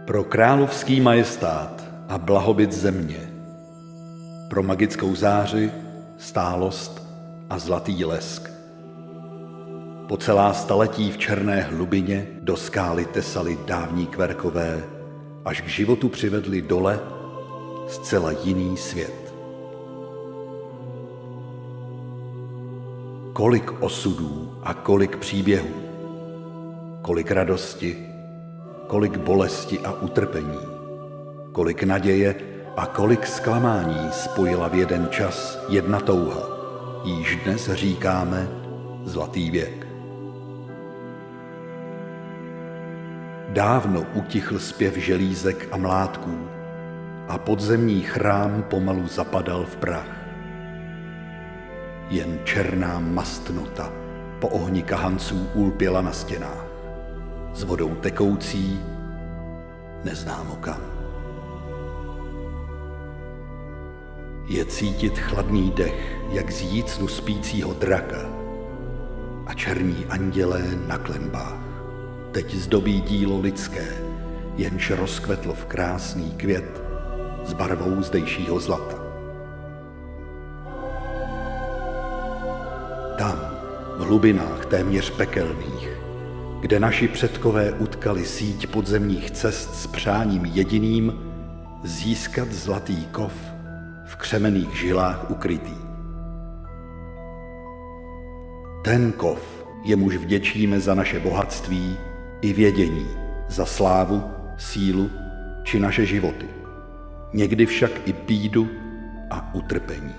Pro královský majestát a blahobyt země, pro magickou záři, stálost a zlatý lesk. Po celá staletí v černé hlubině do skály tesali dávní kverkové, až k životu přivedli dole zcela jiný svět. Kolik osudů a kolik příběhů, kolik radosti, kolik bolesti a utrpení, kolik naděje a kolik zklamání spojila v jeden čas jedna touha, jíž dnes říkáme zlatý věk. Dávno utichl zpěv želízek a mládků a podzemní chrám pomalu zapadal v prach. Jen černá mastnota po ohni kahanců ulpěla na stěnách, s vodou tekoucí neznámo kam. Je cítit chladný dech, jak z jícnu spícího draka, a černí andělé na klenbách teď zdobí dílo lidské, jenž rozkvetlo v krásný květ s barvou zdejšího zlata. Tam, v hlubinách téměř pekelných, kde naši předkové utkali síť podzemních cest s přáním jediným získat zlatý kov v křemenných žilách ukrytý. Ten kov, jemuž vděčíme za naše bohatství i vědění, za slávu, sílu či naše životy, někdy však i bídu a utrpení.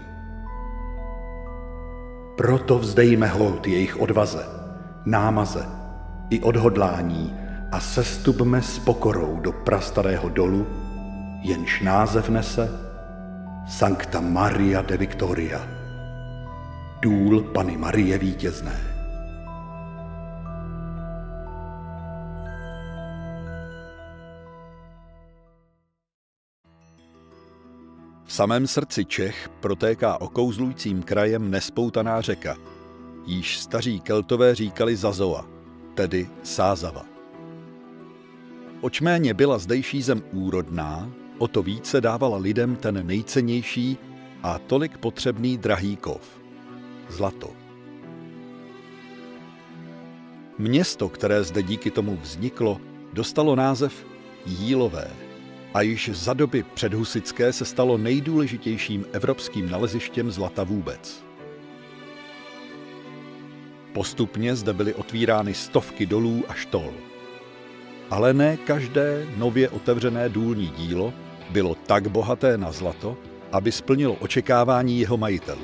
Proto vzdejme hold jejich odvaze, námaze i odhodlání a sestupme s pokorou do prastarého dolu, jenž název nese Sancta Maria de Victoria, důl Panny Marie Vítězné. V samém srdci Čech protéká okouzlujícím krajem nespoutaná řeka, jíž staří Keltové říkali Zazoa, tedy Sázava. Očméně byla zdejší zem úrodná, o to více dávala lidem ten nejcennější a tolik potřebný drahý kov – zlato. Město, které zde díky tomu vzniklo, dostalo název Jílové a již za doby předhusitské se stalo nejdůležitějším evropským nalezištěm zlata vůbec. Postupně zde byly otvírány stovky dolů a štol. Ale ne každé nově otevřené důlní dílo bylo tak bohaté na zlato, aby splnilo očekávání jeho majitelů.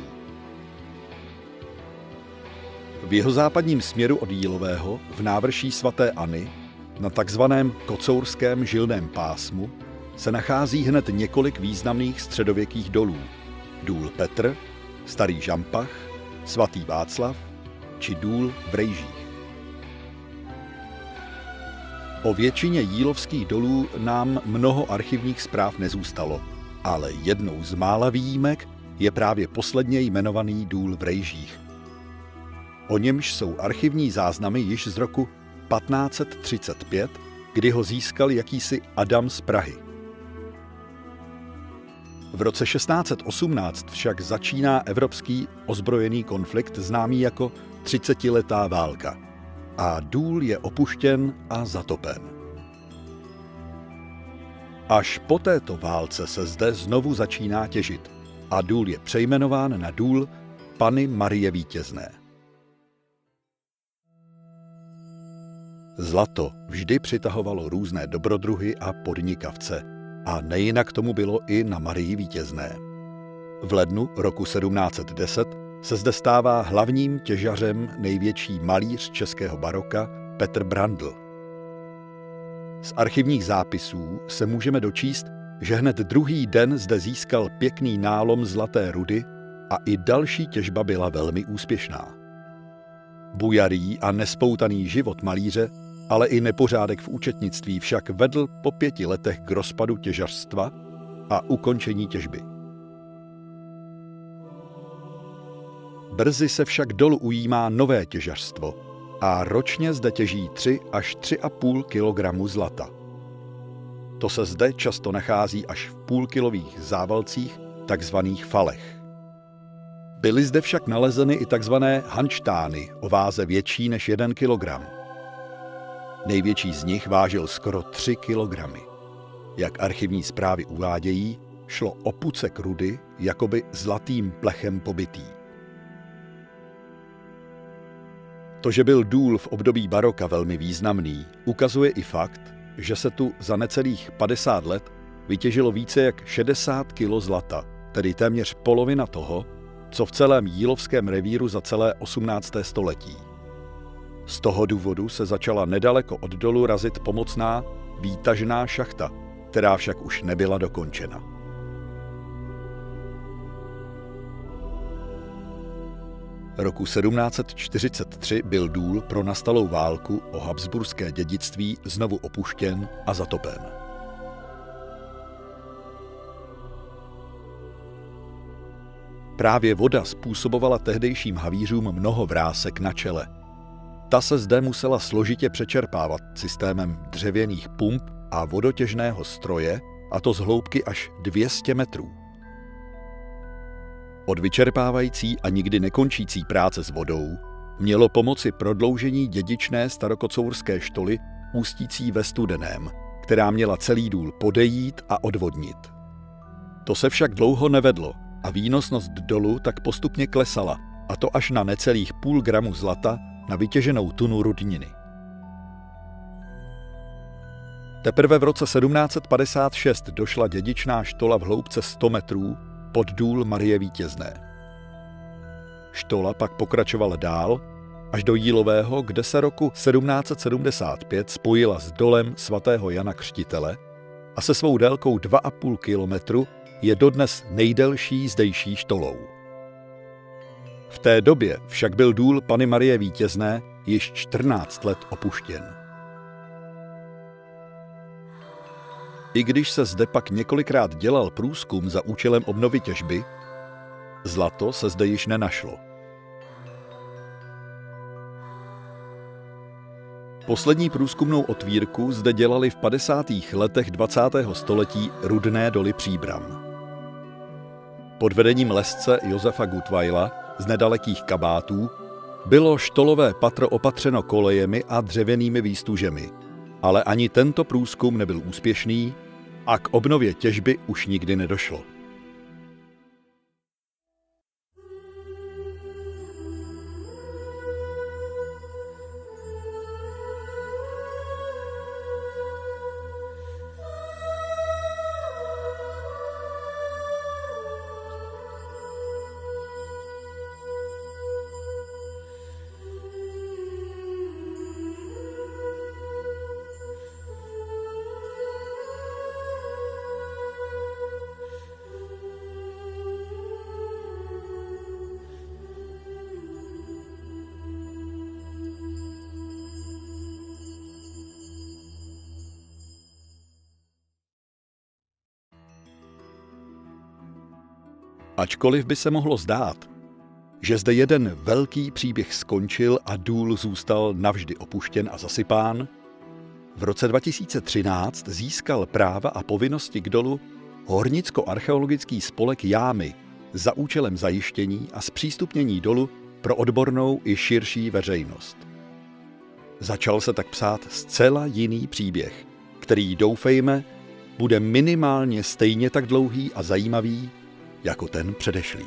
V jihozápadním směru od Jílového, v návrší svaté Anny, na takzvaném kocourském žilném pásmu, se nachází hned několik významných středověkých dolů. Důl Petr, Starý Žampach, Svatý Václav či důl v Rejžích. O většině jílovských dolů nám mnoho archivních zpráv nezůstalo, ale jednou z mála výjimek je právě posledně jmenovaný důl v Rejžích. O němž jsou archivní záznamy již z roku 1535, kdy ho získal jakýsi Adam z Prahy. V roce 1618 však začíná evropský ozbrojený konflikt známý jako 30letá válka a důl je opuštěn a zatopen. Až po této válce se zde znovu začíná těžit a důl je přejmenován na důl Panny Marie Vítězné. Zlato vždy přitahovalo různé dobrodruhy a podnikavce a nejinak tomu bylo i na Marii Vítězné. V lednu roku 1710 se zde stává hlavním těžařem největší malíř českého baroka Petr Brandl. Z archivních zápisů se můžeme dočíst, že hned druhý den zde získal pěkný nálom zlaté rudy a i další těžba byla velmi úspěšná. Bujarý a nespoutaný život malíře, ale i nepořádek v účetnictví však vedl po 5 letech k rozpadu těžařstva a ukončení těžby. Brzy se však dolu ujímá nové těžařstvo a ročně zde těží 3 až 3,5 kg zlata. To se zde často nachází až v půlkilových závalcích, takzvaných falech. Byly zde však nalezeny i takzvané hanštány o váze větší než 1 kilogram. Největší z nich vážil skoro 3 kilogramy. Jak archivní zprávy uvádějí, šlo o pucek rudy, jakoby zlatým plechem pobytý. To, že byl důl v období baroka velmi významný, ukazuje i fakt, že se tu za necelých 50 let vytěžilo více jak 60 kilo zlata, tedy téměř polovina toho, co v celém Jílovském revíru za celé 18. století. Z toho důvodu se začala nedaleko od dolu razit pomocná výtažná šachta, která však už nebyla dokončena. Roku 1743 byl důl pro nastalou válku o habsburské dědictví znovu opuštěn a zatopen. Právě voda způsobovala tehdejším havířům mnoho vrásek na čele. Ta se zde musela složitě přečerpávat systémem dřevěných pump a vodotěžného stroje, a to z hloubky až 200 metrů. Od vyčerpávající a nikdy nekončící práce s vodou mělo pomoci prodloužení dědičné starokocourské štoly ústící ve Studeném, která měla celý důl podejít a odvodnit. To se však dlouho nevedlo a výnosnost dolu tak postupně klesala, a to až na necelých půl gramu zlata na vytěženou tunu rudniny. Teprve v roce 1756 došla dědičná štola v hloubce 100 metrů pod důl Marie Vítězné. Štola pak pokračovala dál až do Jílového, kde se roku 1775 spojila s dolem svatého Jana Křtitele a se svou délkou 2,5 kilometru je dodnes nejdelší zdejší štolou. V té době však byl důl Panny Marie Vítězné již 14 let opuštěn. I když se zde pak několikrát dělal průzkum za účelem obnovy těžby, zlato se zde již nenašlo. Poslední průzkumnou otvírku zde dělali v 50. letech 20. století Rudné doly Příbram. Pod vedením lesce Josefa Gutweila z nedalekých Kabátů bylo štolové patro opatřeno kolejemi a dřevěnými výstužemi, ale ani tento průzkum nebyl úspěšný a k obnově těžby už nikdy nedošlo. Ačkoliv by se mohlo zdát, že zde jeden velký příběh skončil a důl zůstal navždy opuštěn a zasypán, v roce 2013 získal práva a povinnosti k dolu Hornicko-archeologický spolek Jámy za účelem zajištění a zpřístupnění dolu pro odbornou i širší veřejnost. Začal se tak psát zcela jiný příběh, který, doufejme, bude minimálně stejně tak dlouhý a zajímavý jako ten předešlý.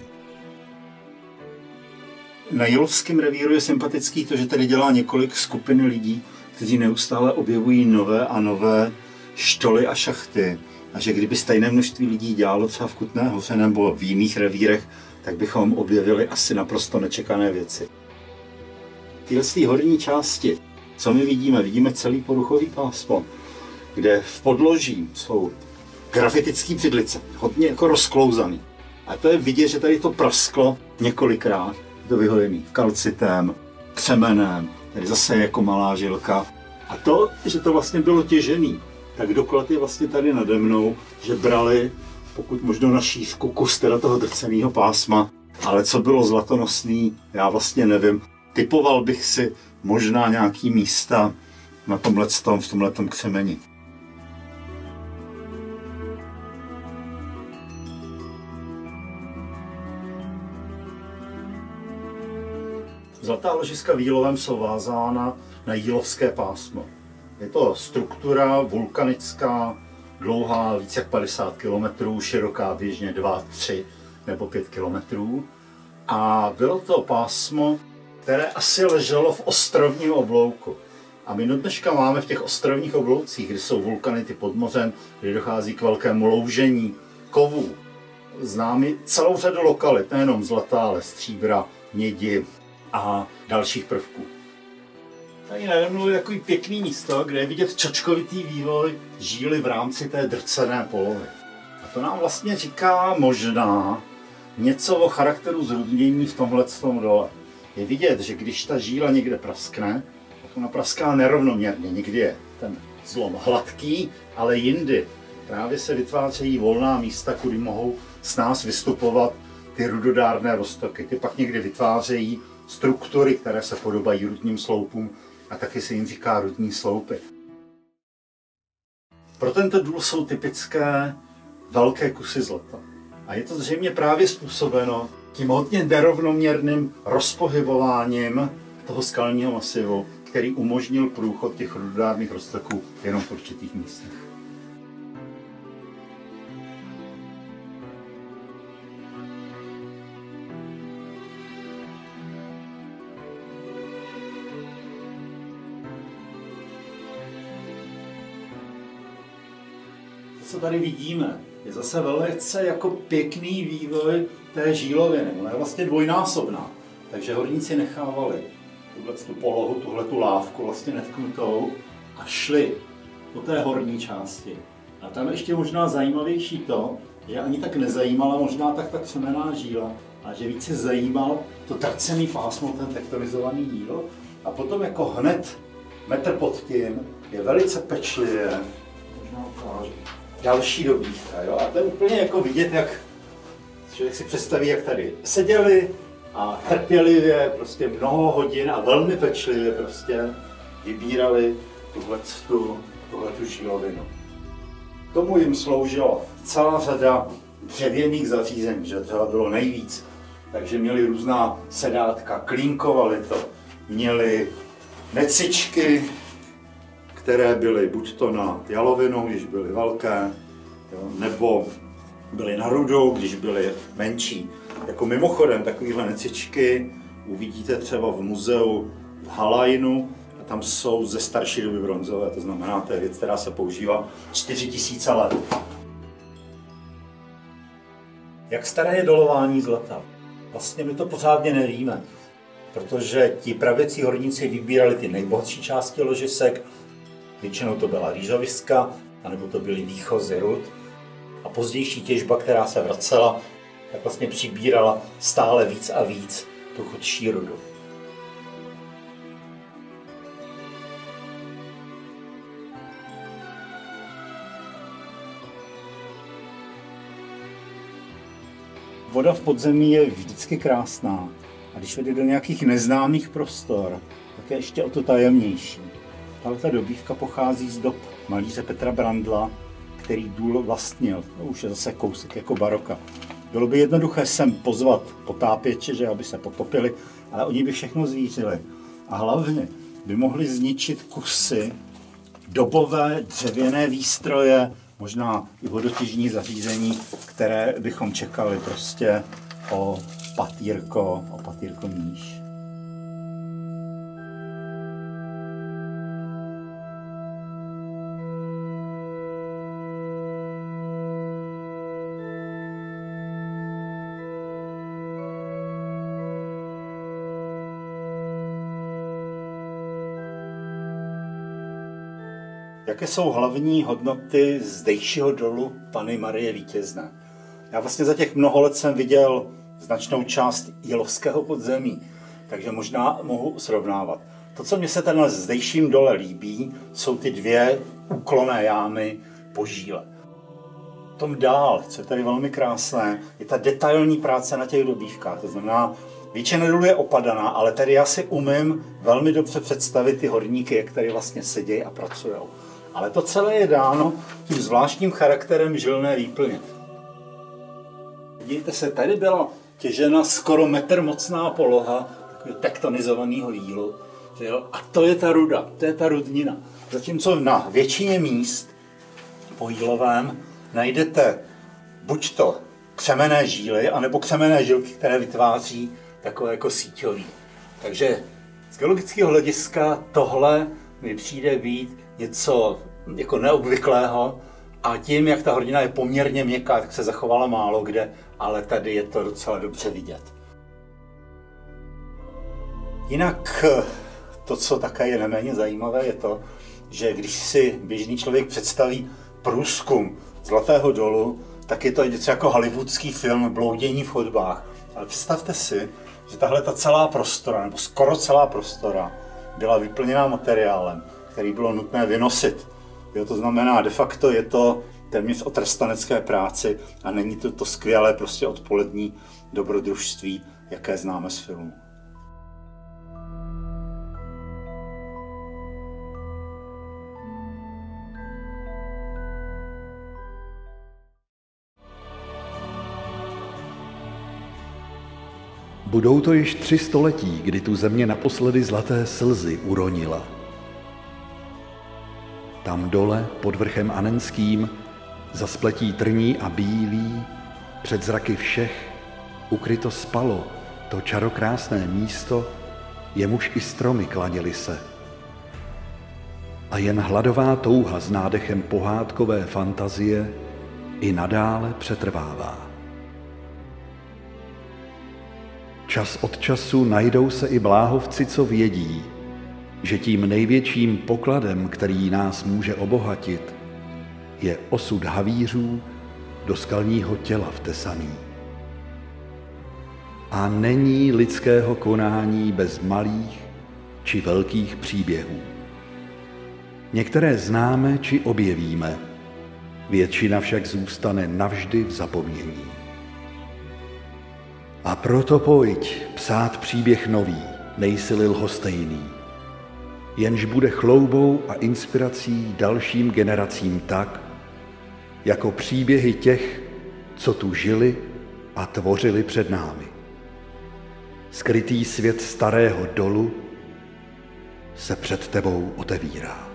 Na Jílovském revíru je sympatický to, že tady dělá několik skupin lidí, kteří neustále objevují nové a nové štoly a šachty. A že kdyby stejné množství lidí dělalo třeba v Kutné Hoře nebo v jiných revírech, tak bychom objevili asi naprosto nečekané věci. V této horní části, co my vidíme? Vidíme celý poruchový pásmo, kde v podloží jsou grafitické přidlice, hodně jako rozklouzaný. A to je vidět, že tady to prasklo několikrát, to vyhojený kalcitem, křemenem, tady zase jako malá žilka. A to, že to vlastně bylo těžený, tak doklad je vlastně tady nade mnou, že brali, pokud možno na šířku, kus teda toho drceného pásma, ale co bylo zlatonosný, já vlastně nevím. Typoval bych si možná nějaký místa na tomhletom, v tomhletom křemeni. Zlatá ložiska v Jílovém jsou vázána na jílovské pásmo. Je to struktura vulkanická, dlouhá více jak 50 km, široká běžně 2, 3 nebo 5 km. A bylo to pásmo, které asi leželo v ostrovním oblouku. A my dneška máme v těch ostrovních obloucích, kde jsou vulkanity pod mořem, kde dochází k velkému loužení kovů. Známe celou řadu lokalit, nejenom zlata, ale stříbra, mědi a dalších prvků. Tady nade mnou je takový pěkný místo, kde je vidět čočkovitý vývoj žíly v rámci té drcené polohy. A to nám vlastně říká možná něco o charakteru zrudnění v tomhletom dole. Je vidět, že když ta žíla někde praskne, tak ona praská nerovnoměrně. Někdy je ten zlom hladký, ale jindy právě se vytvářejí volná místa, kudy mohou s nás vystupovat ty rudodárné roztoky. Ty pak někdy vytvářejí struktury, které se podobají rudným sloupům a taky se jim říká rudní sloupy. Pro tento důl jsou typické velké kusy zlata. A je to zřejmě právě způsobeno tím hodně nerovnoměrným rozpohybováním toho skalního masivu, který umožnil průchod těch rudodárných roztoků jenom v určitých místech. Co tady vidíme, je zase velice jako pěkný vývoj té žíloviny. Ona je vlastně dvojnásobná. Takže horníci nechávali tu polohu, tuhletu lávku vlastně netknutou a šli po té horní části. A tam ještě možná zajímavější to, že ani tak nezajímala možná tak ta křemenná žíla, a že více zajímal to trcený pásmo, ten tektonizovaný díl. A potom jako hned metr pod tím je velice pečlivě, možná ukážu, další dobítka. Jo? A to je úplně jako vidět, jak člověk si představí, jak tady seděli a trpělivě, prostě mnoho hodin a velmi pečlivě prostě vybírali tuhletu žílovinu. K tomu jim sloužila celá řada dřevěných zařízení, že třeba bylo nejvíc. Takže měli různá sedátka, klínkovali to, měli necičky, které byly buď to na jalovinu, když byly velké, jo, nebo byly na rudu, když byly menší. Jako mimochodem, takovéhle necičky uvidíte třeba v muzeu v Halajnu, a tam jsou ze starší doby bronzové, to znamená, to je věc, která se používá 4000 let. Jak staré je dolování zlata? Vlastně my to pořádně nevíme, protože ti pravěcí horníci vybírali ty nejbohatší části ložisek, většinou to byla rýžoviska, anebo to byly výchozy rud. A pozdější těžba, která se vracela, tak vlastně přibírala stále víc a víc tu chudší rudu. Voda v podzemí je vždycky krásná. A když vede do nějakých neznámých prostor, tak je ještě o to tajemnější. Tato dobývka pochází z dob malíře Petra Brandla, který důl vlastnil. To už je zase kousek jako baroka. Bylo by jednoduché sem pozvat potápěče, že aby se potopili, ale oni by všechno zvířili. A hlavně by mohli zničit kusy, dobové dřevěné výstroje, možná i vodotěžní zařízení, které bychom čekali prostě o patýrko níž. Jaké jsou hlavní hodnoty zdejšího dolu Panny Marie Vítězné? Já vlastně za těch mnoho let jsem viděl značnou část jílovského podzemí, takže možná mohu srovnávat. To, co mě se tenhle zdejším dole líbí, jsou ty dvě úklonné jámy po žíle. Tom dál, co je tady velmi krásné, je ta detailní práce na těch dobývkách. To znamená, většina dolů je opadaná, ale tady já si umím velmi dobře představit ty horníky, jak tady vlastně sedějí a pracují. Ale to celé je dáno tím zvláštním charakterem žilné výplně. Vidíte se, tady byla těžena skoro metr mocná poloha tektonizovaného jílu. A to je ta ruda, to je ta rudnina. Zatímco na většině míst po jílovém najdete buď to křemenné žíly, anebo křemenné žilky, které vytváří takové jako síťový. Takže z geologického hlediska tohle mi přijde být něco jako neobvyklého a tím, jak ta hornina je poměrně měkká, tak se zachovala málo kde, ale tady je to docela dobře vidět. Jinak to, co také je neméně zajímavé, je to, že když si běžný člověk představí průzkum Zlatého dolu, tak je to něco jako hollywoodský film Bloudění v chodbách. Ale představte si, že tahle ta celá prostora, nebo skoro celá prostora, byla vyplněná materiálem, který bylo nutné vynosit. Jo, to znamená, de facto je to téměř o trstanecké práci a není to skvělé prostě odpolední dobrodružství, jaké známe z filmu. Budou to již 3 století, kdy tu země naposledy zlaté slzy uronila. Tam dole, pod vrchem Anenským, za spletí trní a bílí, před zraky všech, ukryto spalo to čarokrásné místo, jemuž i stromy klaněly se. A jen hladová touha s nádechem pohádkové fantazie i nadále přetrvává. Čas od času najdou se i bláhovci, co vědí, že tím největším pokladem, který nás může obohatit, je osud havířů do skalního těla vtesaný. A není lidského konání bez malých či velkých příběhů. Některé známe či objevíme, většina však zůstane navždy v zapomnění. A proto pojď psát příběh nový, nejsi-li lhostejný, jenž bude chloubou a inspirací dalším generacím tak, jako příběhy těch, co tu žili a tvořili před námi. Skrytý svět starého dolu se před tebou otevírá.